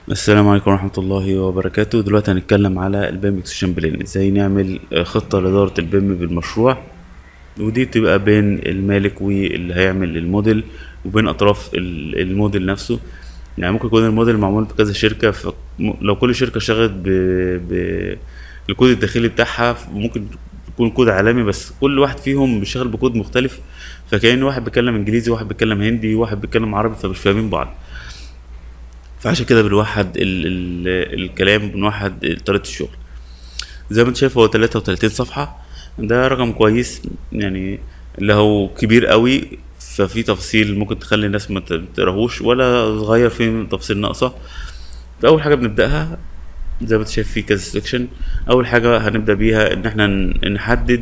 السلام عليكم ورحمة الله وبركاته. دلوقتي هنتكلم على البيم اكسشن بلان، ازاي نعمل خطة لإدارة البيم بالمشروع. ودي بتبقى بين المالك واللي هيعمل الموديل وبين أطراف الموديل نفسه. يعني ممكن يكون الموديل معمول بكذا شركة، لو كل شركة اشتغلت الكود الداخلي بتاعها ممكن يكون كود عالمي، بس كل واحد فيهم بيشتغل بكود مختلف، فكأن واحد بيتكلم انجليزي وواحد بيتكلم هندي وواحد بيتكلم عربي فمش فاهمين بعض. فعشان كده بنوحد الكلام، بنوحد طريقة الشغل. زي ما انت شايف هو 33 صفحة، ده رقم كويس يعني. لا هو كبير قوي ففي تفاصيل ممكن تخلي الناس ما تقراهوش، ولا صغير فيه تفاصيل ناقصة. فأول حاجة بنبدأها زي ما انت شايف في كذا سيكشن. أول حاجة هنبدأ بيها إن احنا نحدد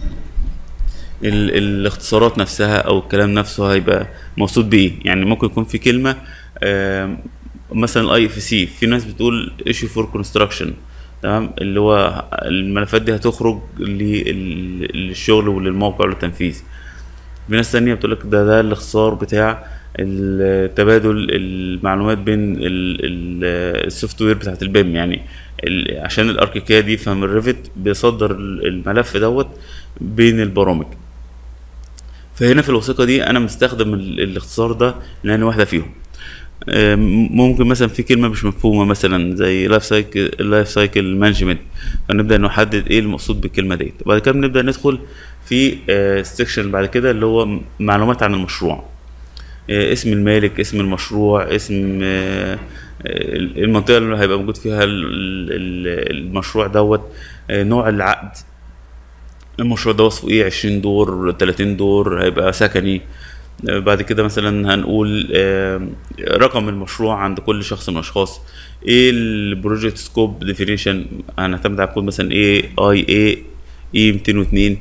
الاختصارات نفسها أو الكلام نفسه هيبقى مقصود بإيه. يعني ممكن يكون في كلمة مثلا الاي اف سي، في ناس بتقول ايشو فور كونستراكشن، تمام، اللي هو الملفات دي هتخرج للشغل وللموقع وللتنفيذ. في ناس تانية بتقولك ده الاختصار بتاع تبادل المعلومات بين السوفت وير بتاعت البيم. يعني عشان الاركيكاد دي فهم الريفت بيصدر الملف دوت بين البرامج. فهنا في الوثيقة دي انا مستخدم الاختصار ده لان واحدة فيهم. ممكن مثلا في كلمة مش مفهومة مثلا زي لايف سايكل مانجمنت، فنبدأ نحدد ايه المقصود بالكلمة ديت. وبعد كده بنبدأ ندخل في سيكشن بعد كده اللي هو معلومات عن المشروع. اسم المالك، اسم المشروع، اسم المنطقة اللي هيبقى موجود فيها المشروع دوت، نوع العقد، المشروع ده وصفه ايه، 20 دور، 30 دور، هيبقى سكني. بعد كده مثلا هنقول رقم المشروع عند كل شخص من الاشخاص. ايه البروجكت سكوب ديفينيشن، هنعتمد على كود مثلا اي 202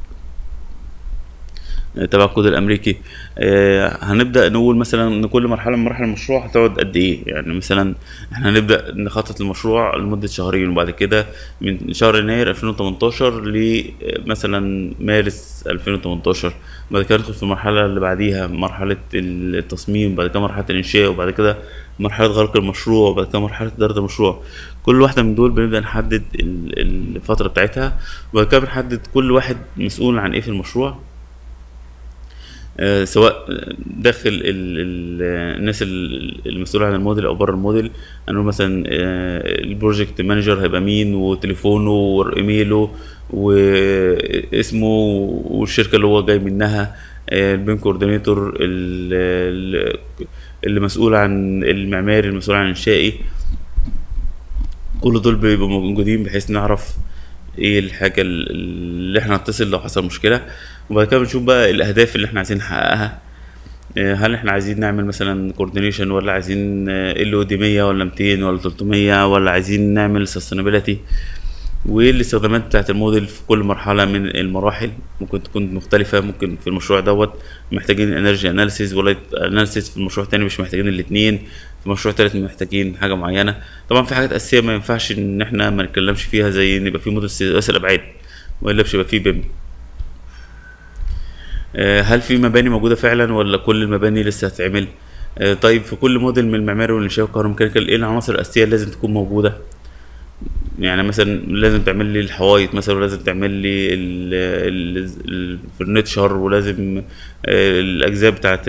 تبع الكود الامريكي. هنبدا نقول مثلا ان كل مرحله من مراحل المشروع هتقعد قد ايه. يعني مثلا احنا هنبدا نخطط المشروع لمده شهرين، وبعد كده من شهر يناير 2018 لمثلا مارس 2018. بعد كده ندخل في المرحله اللي بعديها، مرحله التصميم، بعد كده مرحله الانشاء، وبعد كده مرحله غرق المشروع، وبعد كده مرحله اداره المشروع. كل واحده من دول بنبدا نحدد الفتره بتاعتها، وبعد كده بنحدد كل واحد مسؤول عن ايه في المشروع. سواء داخل الناس المسؤولة عن الموديل او بره الموديل. هنقول مثلا البروجكت مانجر هيبقى مين، وتليفونه وايميله واسمه والشركة اللي هو جاي منها. البيم كوردينيتور اللي مسؤول عن المعماري، المسؤول عن الانشائي. كل دول بيبقوا موجودين بحيث نعرف ايه الحاجة اللي احنا هنتصل لو حصل مشكلة. وبعد كده بنشوف بقى الاهداف اللي احنا عايزين نحققها. هل احنا عايزين نعمل مثلا كوردينيشن، ولا عايزين ال او دي 100 ولا 200 ولا 300، ولا عايزين نعمل سستينابيلتي. وايه الاستخدامات بتاعت الموديل في كل مرحلة من المراحل، ممكن تكون مختلفة. ممكن في المشروع دوت محتاجين انرجي اناليسيز ولا اناليسيز، في المشروع التاني مش محتاجين الاتنين، في مشروع تالت محتاجين حاجة معينة. طبعا في حاجات أساسية ما ينفعش إن احنا ما نتكلمش فيها، زي إن يبقى في موديل ثلاثي الأبعاد وإلا مش هيبقى في بيم. هل في مباني موجودة فعلا ولا كل المباني لسه هتتعمل؟ طيب في كل موديل من المعماري والإنشاء والكهروميكانيكال ايه العناصر الأساسية اللي لازم تكون موجودة؟ يعني مثلا لازم تعمل لي الحوايط مثلا، ولازم تعمل لي الفرنتشر، ولازم الأجزاء بتاعت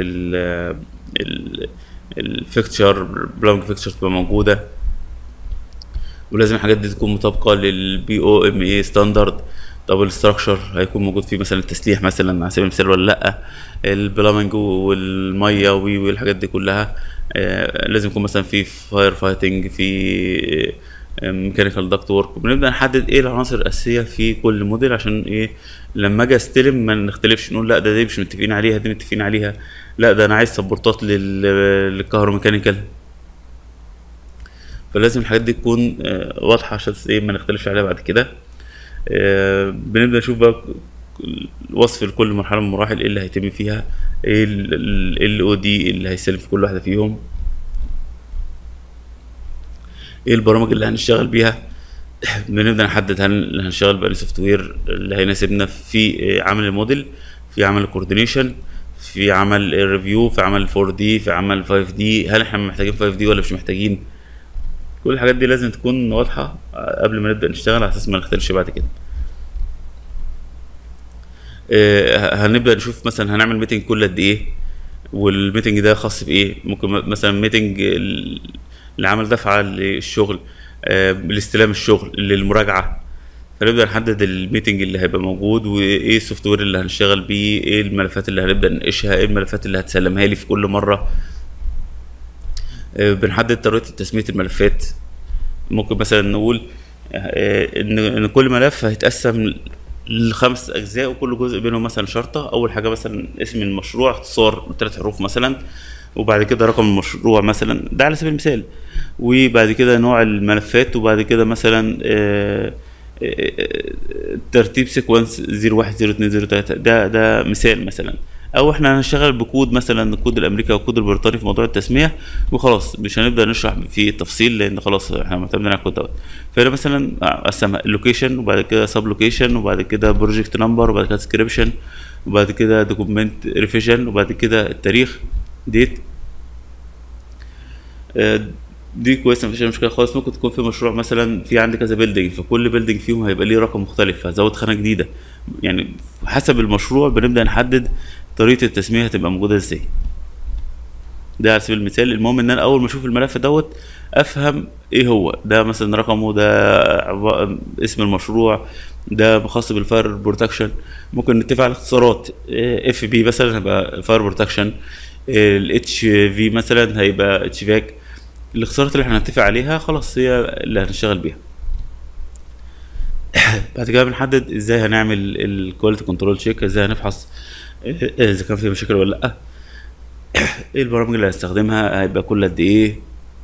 الفيكتشر، بلانك فيكتشر تبقى موجودة. ولازم الحاجات دي تكون مطابقة للبي او ام اي ستاندرد. طب الاستراكشر هيكون موجود فيه مثلا التسليح مثلا على سبيل المثال ولا لا، البلامنج والميه والحاجات دي كلها. لازم يكون مثلا في فاير فايتنج، في ميكانيكال داكت ورك. بنبدا نحدد ايه العناصر الاساسيه في كل موديل، عشان ايه لما اجي استلم ما نختلفش نقول لا دي مش متفقين عليها، دي متفقين عليها. لا ده انا عايز سبورتات للكهروميكانيكال. فلازم الحاجات دي تكون واضحة عشان ايه ما نختلفش عليها بعد كده. بنبدأ نشوف بقى وصف لكل مرحلة من المراحل، ايه اللي هيتم فيها، ايه ال او دي اللي هيسلم في كل واحدة فيهم، ايه البرامج اللي هنشتغل بيها. بنبدأ نحدد هل هنشتغل بأي سوفت وير اللي هيناسبنا في عمل الموديل، في عمل الكوردينيشن، في عمل الريفيو، في عمل 4 دي، في عمل 5 دي. هل احنا محتاجين 5 دي ولا مش محتاجين؟ كل الحاجات دي لازم تكون واضحة قبل ما نبدأ نشتغل، على اساس ما نختلفش بعد كده. هنبدأ نشوف مثلا هنعمل ميتنج كل قد ايه، والميتنج ده خاص بايه. ممكن مثلا ميتنج لعمل دفعة للشغل، لاستلام الشغل، للمراجعة. فنبدأ نحدد الميتنج اللي هيبقى موجود، وايه السوفت وير اللي هنشتغل بيه، ايه الملفات اللي هنبدأ نناقشها، ايه الملفات اللي هتسلمها لي في كل مرة. بنحدد طريقة تسمية الملفات. ممكن مثلا نقول ان كل ملف هيتقسم ل5 اجزاء، وكل جزء بينهم مثلا شرطة. اول حاجة مثلا اسم المشروع اختصار 3 حروف مثلا، وبعد كده رقم المشروع مثلا، ده على سبيل المثال. وبعد كده نوع الملفات، وبعد كده مثلا ترتيب سيكونس 01 02 03. ده مثال مثلا. او احنا هنشتغل بكود مثلا، الكود الامريكي او الكود البريطاني في موضوع التسميه، وخلاص مش هنبدا نشرح في التفصيل، لان خلاص احنا معتمدين على الكود دوت. فهنا مثلا قسمها لوكيشن، وبعد كده سب لوكيشن، وبعد كده بروجكت نمبر، وبعد كده سكريبشن، وبعد كده دوكيمنت ريفيجن، وبعد كده التاريخ ديت. دي كويسه، مفيش أي مشكله خالص. ممكن تكون في مشروع مثلا في عندي كذا بيلدينج، فكل بيلدينج فيهم هيبقى ليه رقم مختلف، فهزود خانه جديده. يعني حسب المشروع بنبدا نحدد طريقه التسميه هتبقى موجوده ازاي. ده على سبيل المثال. المهم ان انا اول ما اشوف الملف دوت افهم ايه هو ده، مثلا رقمه ده، اسم المشروع ده خاص بالفاير بروتكشن. ممكن نتفق على اختصارات. اف بي مثلا هيبقى فاير بروتكشن، الاتش في مثلا هيبقى اتش فاك. الاختصارات اللي احنا هنتفق عليها خلاص هي اللي هنشتغل بيها. بعد كده بنحدد ازاي هنعمل الكواليتي كنترول تشيك، ازاي هنفحص اذا كان في مشاكل ولا لا، ايه البرامج اللي هنستخدمها، هيبقى كل قد ايه،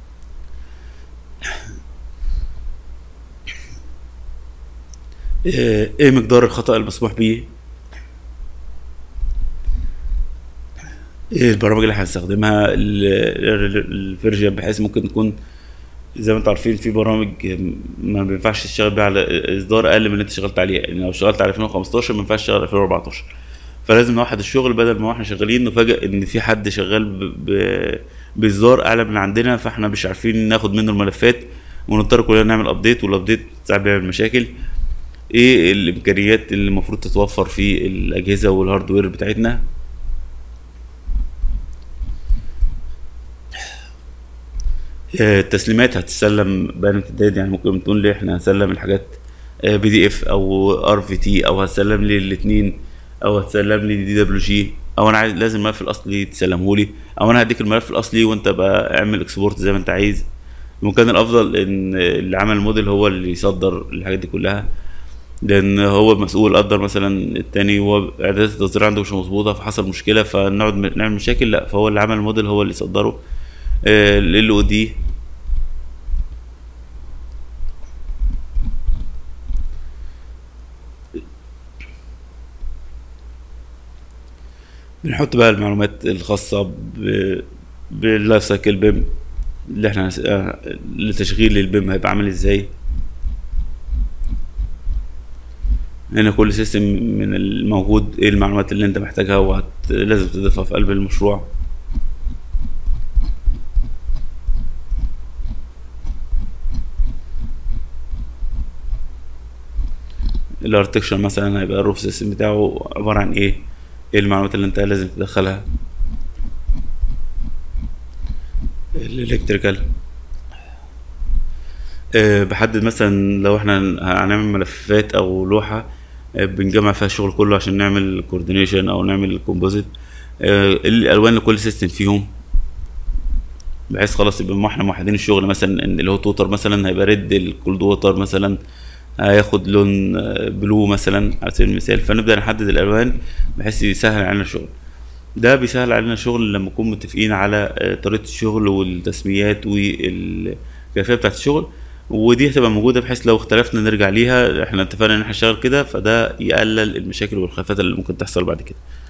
ايه مقدار الخطأ المسموح بيه، ايه البرامج اللي هنستخدمها، الفيرجن، بحيث ممكن تكون زي ما انتم عارفين في برامج ما بينفعش تشتغل بيها على اصدار اقل من اللي انت اشتغلت عليه. يعني لو اشتغلت على 2015 ما ينفعش تشتغل 2014. فلازم نوحد الشغل، بدل ما احنا شغالين نفاجئ ان في حد شغال باصدار اعلى من عندنا، فاحنا مش عارفين ناخد منه الملفات، ونضطر كلنا نعمل ابديت، والابديت ساعات بيعمل مشاكل. ايه الامكانيات اللي المفروض تتوفر في الاجهزه والهاردوير بتاعتنا. التسليمات هتسلم بيان امتداد. يعني ممكن تقول لي احنا هنسلم الحاجات بي دي اف او ار في تي، او هتسلم لي الاثنين، او هتسلم لي دي دبليو جي، او انا عايز لازم الملف الاصلي تسلمه لي، او انا هديك الملف الاصلي وانت بقى اعمل اكسبورت زي ما انت عايز. المكان الافضل ان اللي عمل الموديل هو اللي يصدر الحاجات دي كلها، لان هو المسؤول. قدر مثلا التاني هو اعدادات التصدير عنده مش مظبوطه، فحصل مشكله فنقعد نعمل مشاكل، لا، فهو اللي عمل الموديل هو اللي يصدره. ال او دي بنحط بقى المعلومات الخاصة باللايف سايكل بيم، اللي احنا لتشغيل البيم هيبقى عامل ازاي. هنا كل سيستم من الموجود ايه المعلومات اللي انت محتاجها لازم تضيفها في قلب المشروع. الارتكشر مثلا هيبقى الروف سيستم بتاعه عبارة عن ايه المعلومات اللي انت لازم تدخلها. الالكتريكال بحدد مثلا لو احنا هنعمل ملفات او لوحة بنجمع فيها الشغل كله عشان نعمل كوردينيشن او نعمل كومبوزيت، الالوان لكل سيستم فيهم، بحيث خلاص يبقى احنا موحدين الشغل. مثلا ان اللي هو توتر مثلا هيبقى ريد، الكولد ووتر مثلا هياخد لون بلو مثلا على سبيل المثال. فنبدأ نحدد الالوان بحيث يسهل علينا الشغل. ده بيسهل علينا الشغل لما نكون متفقين على طريقة الشغل والتسميات والكيفية بتاعة الشغل، ودي هتبقى موجودة بحيث لو اختلفنا نرجع ليها. احنا اتفقنا ان احنا نشتغل كده، فده يقلل المشاكل والخلافات اللي ممكن تحصل بعد كده.